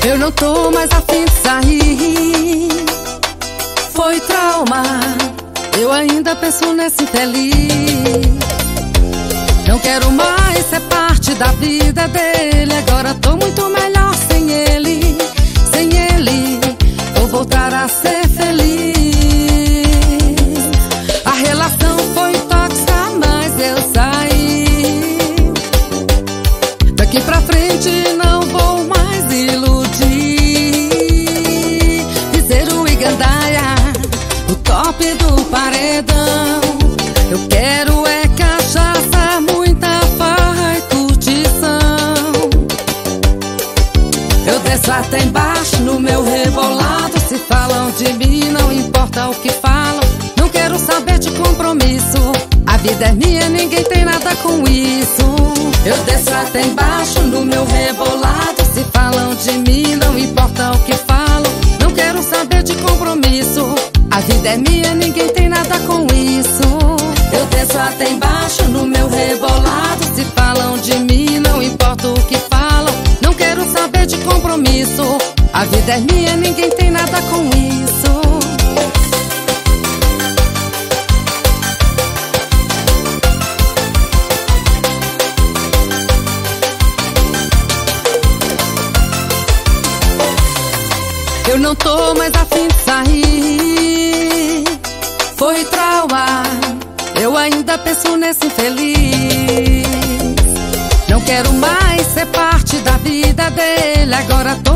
Eu não tô mais afim de sair. Foi trauma, eu ainda penso nesse infeliz. Não quero mais ser parte da vida dele. Agora tô muito melhor sem ele. Sem ele, vou voltar a ser feliz. A relação foi tóxica, mas eu saí. Daqui pra frente não vou mais iludir. Dizer o Igandaia, o top do paredão. Eu quero é cachaça, muita farra e curtição. Eu desço até embaixo no meu rebolado. Se falam de mim, não importa o que falam. Não quero saber de compromisso. A vida é minha, ninguém tem nada com isso. Eu desço até embaixo no meu rebolado. Se falam de mim, não importa o que falam. Não quero saber de compromisso. A vida é minha, ninguém tem nada com isso. Eu desço até embaixo no meu rebolado. Se falam de mim, não importa o que falam. Não quero saber de compromisso. A vida é minha, ninguém tem nada com isso. Eu não tô mais afim de sair. Foi trauma, eu ainda penso nesse infeliz. Não quero mais ser parte da vida dele. Agora tô